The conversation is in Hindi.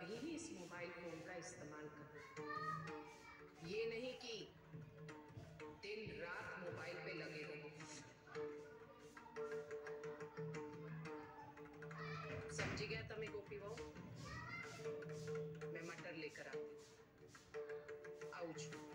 तभी ही इस मोबाइल फोन का इस्तेमाल करो। ये नहीं कि दिन रात मोबाइल पे लगे रहो। समझी गया तमें गोपी बहू? मैं मटर लेकर आती हूँ। आउच।